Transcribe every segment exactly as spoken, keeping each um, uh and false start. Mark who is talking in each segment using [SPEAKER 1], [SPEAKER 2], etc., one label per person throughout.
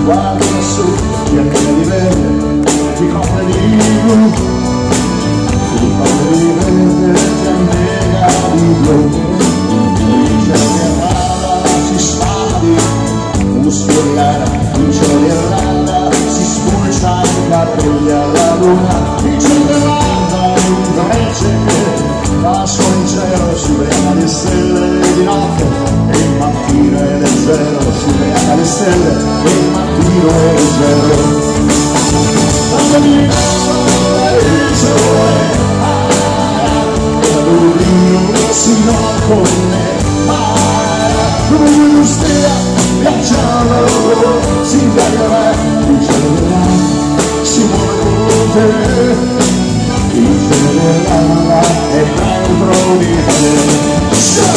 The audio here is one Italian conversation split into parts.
[SPEAKER 1] guardo lassù, ti accende di verde, ti copre di blu, ti copre di verde, ti annega di blu. Il cielo di Irlanda si spandi, un muschio gara, il cielo di Irlanda si spulcia in capelli alla luna. Il cielo di Irlanda è un gregge che va solo in cielo, si ubriaca di stelle di notte e il mattino è leggero, si ubriaca di stelle e il mattino è leggero. Quando mi dà il sole, quando io si non con me, come lui stia viaggiando, si invagherà il cielo dell'anima, si muove con te. Il cielo dell'anima è dentro di te.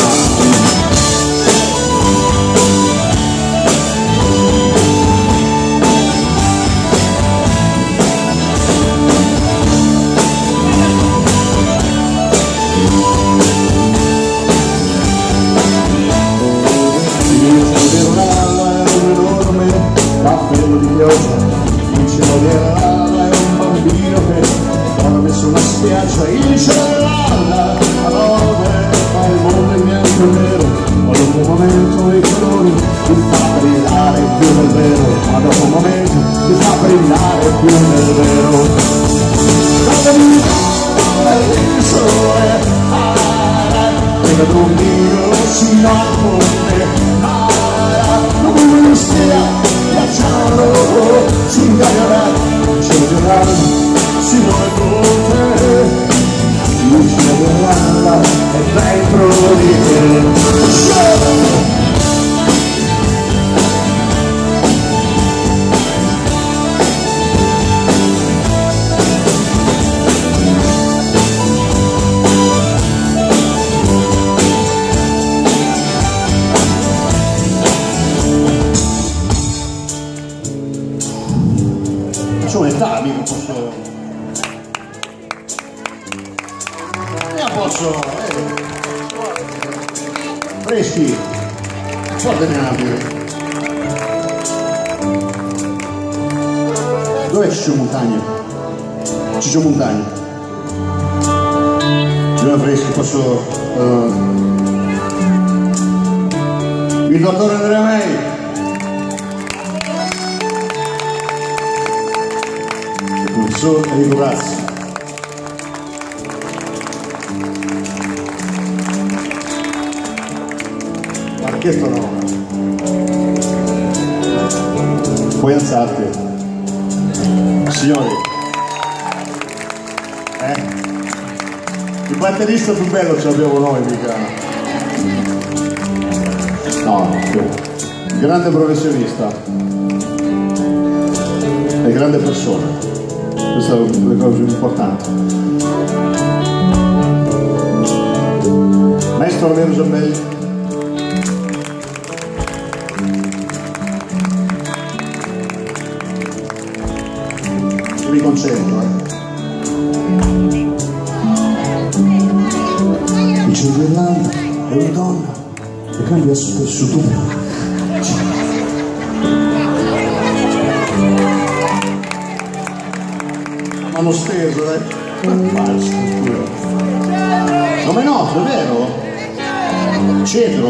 [SPEAKER 1] Cappello di pioggia, il cielo dell'Irlanda è un bambino che dorme sulla spiaggia. Il cielo dell'Irlanda a nove fa il mondo in bianco e nero, ma dopo un momento i colori ti fa brillare più del vero, ma dopo un momento ti fa brillare più del vero. Quando mi dà il sole, e vedo un Dio si nasconde, come lui stia viaggiando, si ingagnerà, il cielo dell'anima si muove con te, il cielo dell'anima è dentro di te. Un'età, mica posso... Io posso... Eh. Freschi, portami una birra. Dov'è Ciccio Montagna? Ciccio Montagna. Due freschi, posso... Uh... Il dottore Andrea May. Professor Enrico Grassi. Marchetto no. Puoi alzarti. Signori. Eh? Il batterista più bello ce l'abbiamo noi, mica. No, grande professionista. E grande persona. Questa è la cosa più importante. Maestro Vero Giambelli. Mi concentro, eh. Il cielo dell'Irlanda è una donna che cambia spesso tu. Mano steso, eh? Falso, nome noto, è vero? Cedro?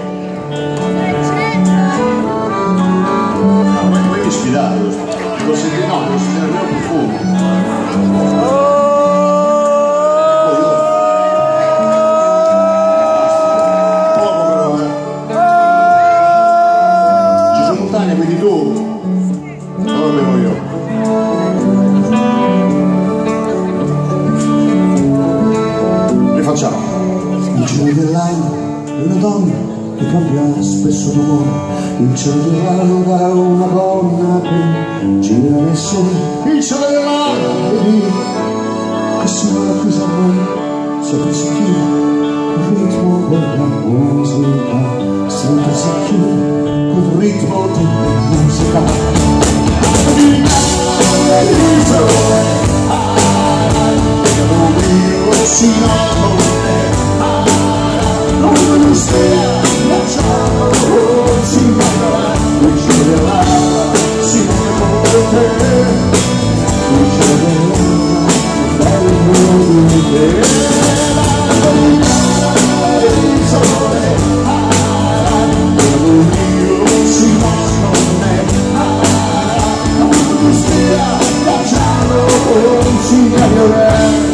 [SPEAKER 1] No, ma poi mi sfidare, lo sentite, no, lo sentite il mio profumo. Poco però, eh? Ciccio Montagna, quindi tu? Non lo bevo io. Facciamo. Il cielo dell'anima è una donna che cambia spesso d'umore. Il cielo dell'anima è una donna che gira nel sole. Il cielo dell'anima è lì che sembra chiusa a noi, sempre si chiude il ritmo della musica, sempre si chiude col ritmo della musica. Il sole, si nasconde, come lui stia viaggiando, si invagherà, il cielo dell'anima Cinghia Fiorello.